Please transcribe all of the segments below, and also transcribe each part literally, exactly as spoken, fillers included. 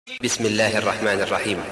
بسم الله الرحمن الرحيم.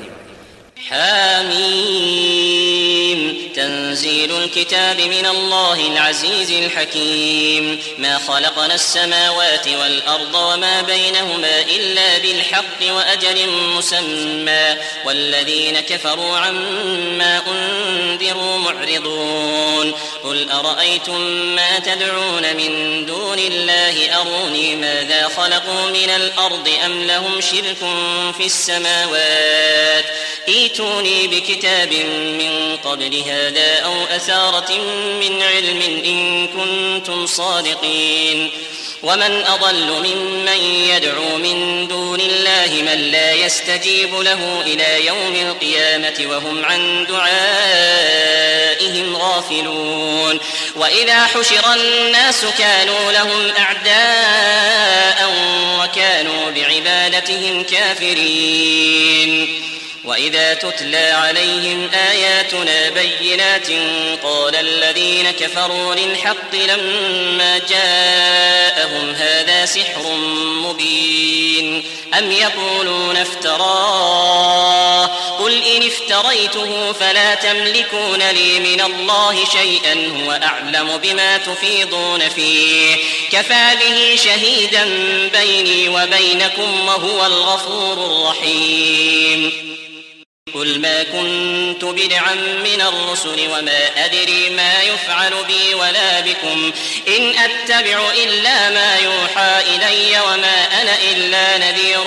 حاميم. تنزيل الكتاب من الله العزيز الحكيم. ما خلقنا السماوات والأرض وما بينهما إلا بالحق وأجل مسمى والذين كفروا عما أنذروا معرضون. قل أرأيتم ما تدعون من دون الله أروني ماذا خلقوا من الأرض أم لهم شرك في السماوات ائتوني بكتاب من قبل هذا أو أثارة من علم إن كنتم صادقين. ومن أضل ممن يدعو من دون الله من لا يستجيب له إلى يوم القيامة وهم عن دعائهم غافلون. وإذا حشر الناس كانوا لهم أعداء وكانوا بعبادتهم كافرين. وإذا تتلى عليهم آياتنا بينات قال الذين كفروا للحق لما جاءهم هذا سحر مبين أم يقولون افتراه قل إن افتريته فلا تملكون لي من الله شيئا هو أعلم بما تفيضون فيه كفى به شهيدا بيني وبينكم وهو الغفور الرحيم. قل ما كنت بدعا من الرسل وما أدري ما يفعل بي ولا بكم إن أتبع إلا ما يوحى إلي وما أنا إلا نذير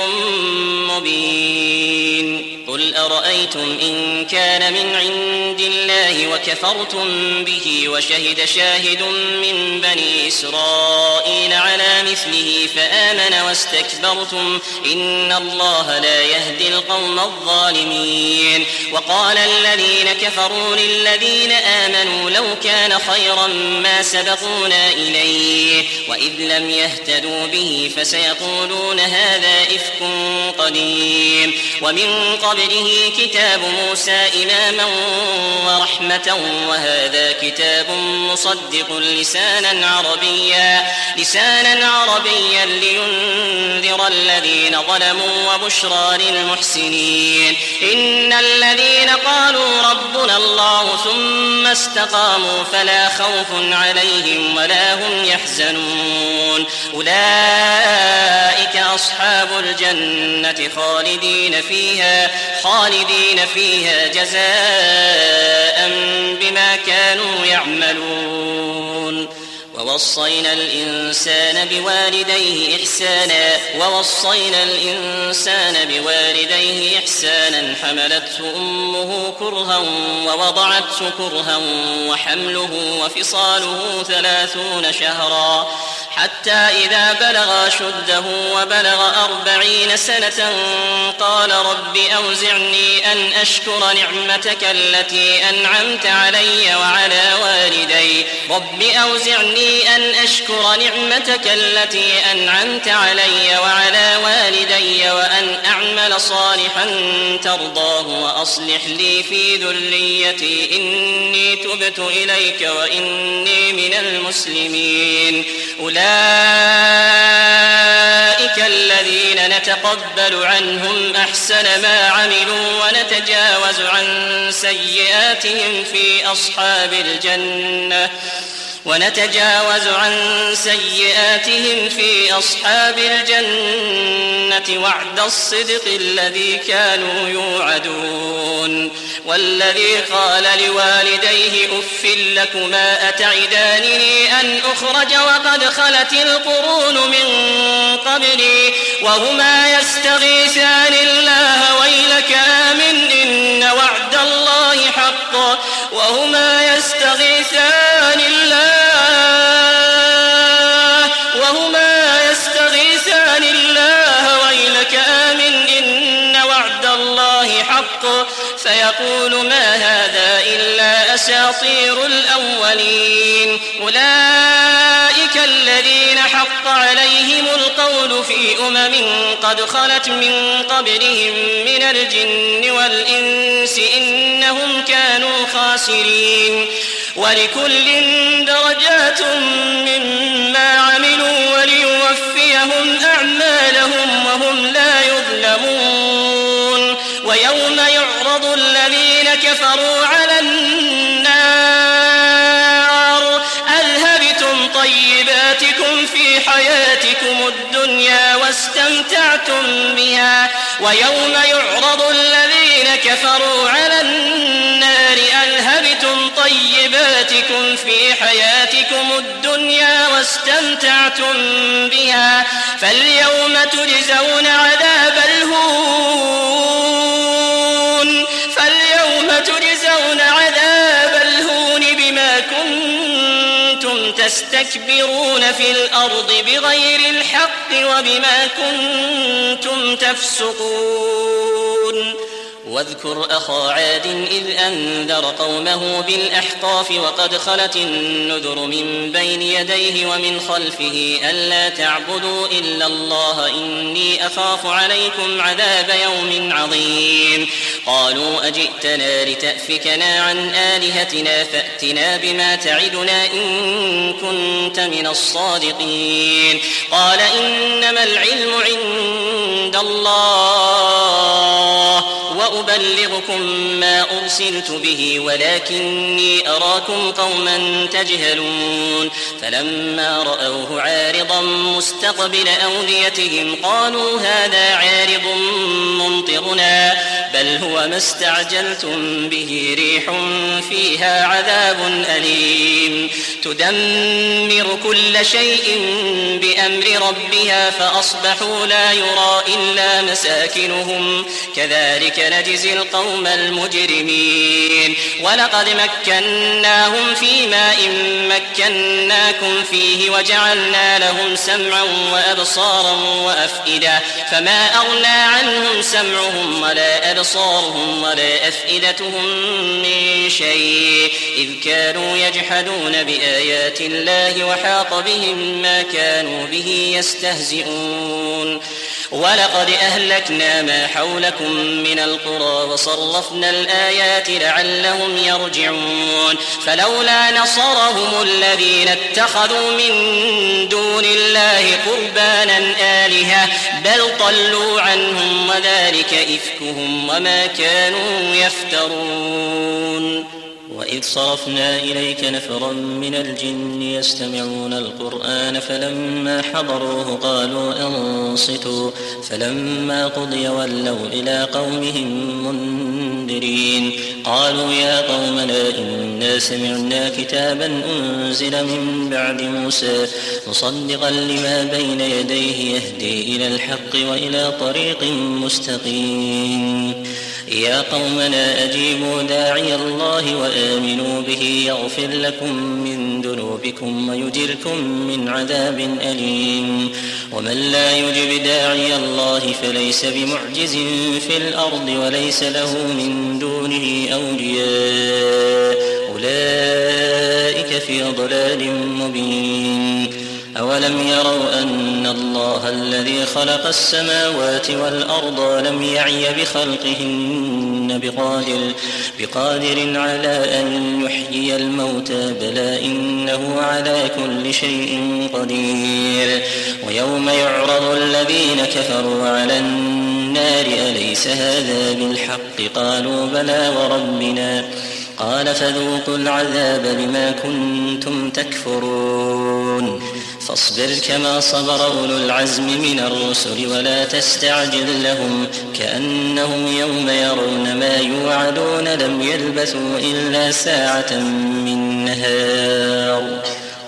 مبين. قل أرأيتم إن كان من عند الله وكفرتم به وشهد شاهد من بني إسرائيل على مثله فآمن واستكبرتم إن الله لا يهدي القوم الظالمين. وقال الذين كفروا للذين آمنوا لو كان خيرا ما سبقونا إليه وإذ لم يهتدوا به فسيقولون هذا إفك قديم. ومن قبله كتاب موسى إماما ورحمة وهذا كتاب مصدق لسانا عربيا لسانا عربيا لينذر الذين ظلموا وبشرى للمحسنين. إن الذين قالوا ربنا الله ثم استقاموا فلا خوف عليهم ولا هم يحزنون أولئك أصحاب الجنة خالدين فيها خالدين فيها جزاء بما كانوا يعملون. ووصينا الإنسان بوالديه إحسانا ووصينا الإنسان بوالديه إحسانا حملته أمه كرها ووضعته كرها وحمله وفصاله ثلاثون شهرا حتى إذا بلغ أشده وبلغ أربعين سنة قال رب أوزعني أن أشكر نعمتك التي أنعمت علي وعلى والدي رب أوزعني أن أشكر نعمتك التي أنعمت علي وعلى والدي وأن أعمل صالحا ترضاه وأصلح لي في ذريتي إني تبت إليك وإني من المسلمين. أولئك الذين نتقبل عنهم أحسن ما عملوا ونتجاوز عن سيئاتهم في أصحاب الجنة ونتجاوز عن سيئاتهم في أصحاب الجنة وعد الصدق الذي كانوا يوعدون. والذي قال لوالديه أف لكما أتعدانني أن أخرج وقد خلت القرون من قبلي وهما يستغيثان الله ويلك آمن إن وعد الله حق وهما يستغيثان الله وهما يستغيثان الله ويلك آمن إن وعد الله حق فيقول ما هذا إلا أساطير الأولين. أولئك الذين حق عليهم القول في أمم قد خلت من قبلهم من الجن والإنس إنهم كانوا خاسرين. ولكل درجات مما عملوا وليوفيهم أعمالهم وهم لا يظلمون. ويوم يعرض الذين كفروا على النار أذهبتم طيباتكم في حياتكم الدنيا واستمتعتم بها ويوم يعرض الذين كفروا على النار أذهبتم طيباتكم في حياتكم الدنيا واستمتعتم بها فاليوم تجزون عذاب الهون فاليوم تجزون عذاب الهون بما كنتم تستكبرون في الأرض بغير الحق وبما كنتم تفسقون واذكر أخا عاد إذ أنذر قومه بالأحقاف وقد خلت النذر من بين يديه ومن خلفه ألا تعبدوا إلا الله إني أخاف عليكم عذاب يوم عظيم قالوا أجئتنا لتأفكنا عن آلهتنا فأتنا بما تعدنا إن كنت من الصادقين قال إنما العلم عند الله وأبلغكم ما أرسلت به ولكني أراكم قوما تجهلون فلما رأوه عارضا مستقبل أوديتهم قالوا هذا عارض ممطرنا بل هو ما استعجلتم به ريح فيها عذاب أليم تدمر كل شيء بأمر ربها فأصبحوا لا يرى إلا مساكنهم كذلك نجزي القوم المجرمين ولقد مكناهم في ماء مكناكم فيه وجعلنا لهم سمعا وأبصارا وأفئدة فما أغنى عنهم سمعهم ولا أبصارهم ولا أفئدتهم من شيء إذ كانوا يجحدون بآيات الله وحاق بهم ما كانوا به يستهزئون ولقد أهلكنا ما حولكم من القرى وصرفنا الآيات لعلهم يرجعون فلولا نصرهم الذين اتخذوا من دون الله قربانا آلهة بل ضلوا عنهم وذلك إفكهم وما كانوا يفترون وإذ صرفنا إليك نفرا من الجن يستمعون القرآن فلما حضروه قالوا أنصتوا فلما قضي ولوا إلى قومهم منذرين قالوا يا قومنا إنا سمعنا كتابا أنزل من بعد موسى مصدقا لما بين يديه يهدي إلى الحق وإلى طريق مستقيم يا قومنا أجيبوا داعي الله وآمنوا به يغفر لكم من ذنوبكم ويجركم من عذاب أليم ومن لا يجب داعي الله فليس بمعجز في الأرض وليس له من دونه أولياء أولئك في ضلال مبين أولم يروا أن الله الذي خلق السماوات والأرض لم يعي بخلقهن بقادر, بقادر على أن يحيي الموتى بلى إنه على كل شيء قدير ويوم يعرض الذين كفروا على النار أليس هذا بالحق قالوا بلى وربنا قال فذوقوا العذاب بما كنتم تكفرون فاصبر كما صبر أولو العزم من الرسل ولا تستعجل لهم كأنهم يوم يرون ما يوعدون لم يلبثوا إلا ساعة من نهار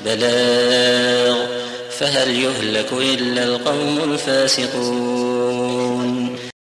بلاغ فهل يهلك إلا القوم الفاسقون.